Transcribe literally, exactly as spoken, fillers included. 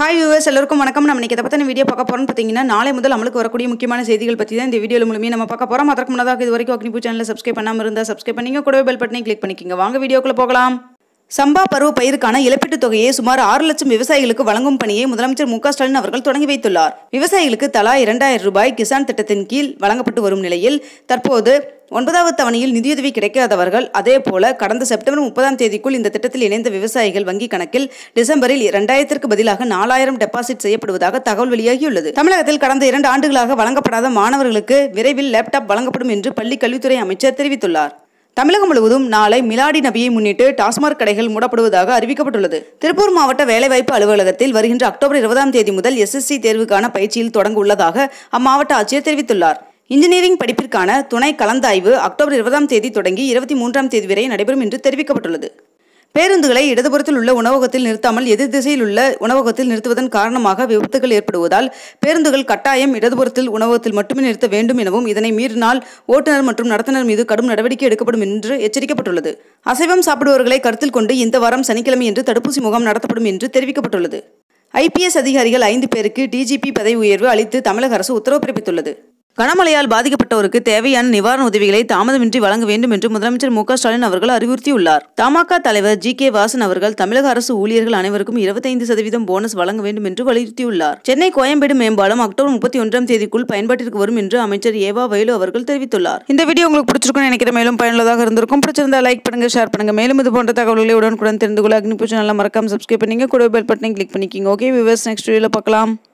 Hi viewers, எல்லாருக்கும் வணக்கம். நம்ம இன்னைக்கு இதை பற்றின வீடியோ பார்க்க போகிறோம்னு பார்த்தீங்கன்னா, நாளை முதல் அமலுக்கு வரக்கூடிய முக்கியமான செய்திகள் பற்றி தான் இந்த வீடியோவில் மூலமே நம்ம பார்க்க போகிறோம். அதற்கு முன்னதாக இது வரைக்கும் அக்னிபூ சேனலை சப்ஸ்கிரைப் பண்ணாமல் இருந்தால் சப்ஸ்கிரைப் பண்ணிங்க, கூடவே பெல் பட்டனை கிளிக் பண்ணிக்கோங்க. வாங்க வீடியோக்குள்ளே போகலாம். சம்பா பருவ பயிருக்கான இழப்பீட்டுத் தொகையை சுமார் ஆறு லட்சம் விவசாயிகளுக்கு வழங்கும் பணியை முதலமைச்சர் மு க ஸ்டாலின் அவர்கள் தொடங்கி வைத்துள்ளார். விவசாயிகளுக்கு தலா இரண்டாயிரம் ரூபாய் கிசான் திட்டத்தின் கீழ் வழங்கப்பட்டு வரும் நிலையில் தற்போது ஒன்பதாவது தவணையில் நிதியுதவி கிடைக்காதவர்கள், அதே போல கடந்த செப்டம்பர் முப்பதாம் தேதிக்குள் இந்த திட்டத்தில் இணைந்த விவசாயிகள் வங்கி கணக்கில் டிசம்பரில் இரண்டாயிரத்திற்கு பதிலாக நாலாயிரம் டெபாசிட் செய்யப்படுவதாக தகவல் வெளியாகியுள்ளது. தமிழகத்தில் கடந்த இரண்டு ஆண்டுகளாக வழங்கப்படாத மாணவர்களுக்கு விரைவில் லேப்டாப் வழங்கப்படும் என்று பள்ளி கல்வித்துறை அமைச்சர் தெரிவித்துள்ளார். தமிழகம் முழுவதும் நாளை மிலாடி நபியை முன்னிட்டு டாஸ்மாக் கடைகள் மூடப்படுவதாக அறிவிக்கப்பட்டுள்ளது. திருப்பூர் மாவட்ட வேலைவாய்ப்பு அலுவலகத்தில் வருகின்ற அக்டோபர் இருபதாம் தேதி முதல் எஸ் எஸ் சி தேர்வுக்கான பயிற்சியில் தொடங்க உள்ளதாக அம்மாவட்ட ஆட்சியர் தெரிவித்துள்ளார். இன்ஜினியரிங் படிப்பிற்கான துணை கலந்தாய்வு அக்டோபர் இருபதாம் தேதி தொடங்கி இருபத்தி மூன்றாம் தேதி வரை நடைபெறும் என்று தெரிவிக்கப்பட்டுள்ளது. பேருந்துகளை இடதுபுறத்தில் உள்ள உணவகத்தில் நிறுத்தாமல் எதிர் திசையில் உள்ள உணவகத்தில் நிறுத்துவதன் காரணமாக விபத்துகள் ஏற்படுவதால் பேருந்துகள் கட்டாயம் இடதுபுறத்தில் உணவகத்தில் மட்டுமே நிறுத்த வேண்டும் எனவும், இதனை மீறினால் ஓட்டுநர் மற்றும் நடத்துனர் மீது கடும் நடவடிக்கை எடுக்கப்படும் என்று எச்சரிக்கப்பட்டுள்ளது. அசைவம் சாப்பிடுபவர்களை கருத்தில் கொண்டு இந்த வாரம் சனிக்கிழமை என்று தடுப்பூசி முகாம் நடத்தப்படும் என்று தெரிவிக்கப்பட்டுள்ளது. ஐ பி எஸ் அதிகாரிகள் ஐந்து பேருக்கு டி ஜி பி பதவி உயர்வு அளித்து தமிழக அரசு உத்தரவு பிறப்பித்துள்ளது. கனமழையால் பாதிக்கப்பட்டோருக்கு தேவையான நிவாரண உதவிகளை தாமதமின்றி வழங்க வேண்டும் என்று முதலமைச்சர் மு க ஸ்டாலின் அவர்கள் அறிவுறுத்தியுள்ளார். தமாக தலைவர் ஜி கே வாசன் அவர்கள் தமிழக அரசு ஊழியர்கள் அனைவருக்கும் இருபத்தைந்து சதவீதம் போனஸ் வழங்க வேண்டும் என்று வலியுறுத்தியுள்ளார். சென்னை கோயம்பேடு மேம்பாலம் அக்டோபர் முப்பத்தி ஒன்றாம் தேதிக்குள் பயன்பாட்டிற்கு வரும் என்று அமைச்சர் ஏவா வயலு அவர்கள் தெரிவித்துள்ளார். இந்த வீடியோ உங்களுக்கு பிடிச்சிருக்கும் நினைக்கிற, மேலும் பயனுள்ளதாக இருந்திருக்கும். பிடிச்சிருந்தா லைக் பண்ணுங்க, ஷேர் பண்ணுங்க. மேலும் இது போன்ற தகவல்களை உடனுக்குடன் தெரிந்து கொள்ள அக்னிபூ சேனலை மறக்காம சப்ஸ்கிரைப் பண்ணிங்க, கூட பெல் பட்டனை கிளிக் பண்ணிக்கிங்க. ஓகே வியூவர்ஸ், நெக்ஸ்ட் வீடியோல பார்க்கலாம்.